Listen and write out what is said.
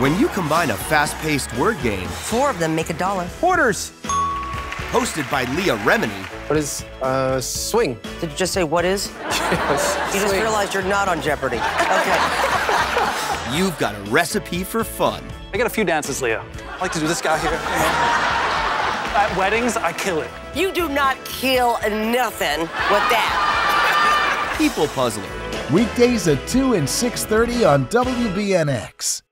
When you combine a fast-paced word game, 4 of them make $1. Quarters. hosted by Leah Remini, What is swing? Did you just say what is? Yes. You just realized you're not on Jeopardy. Okay. you've got a recipe for fun. I got a few dances, Leah. I like to do this guy here. At weddings, I kill it. You do not kill nothing with that. People puzzling. Weekdays at 2 and 6:30 on WBNX.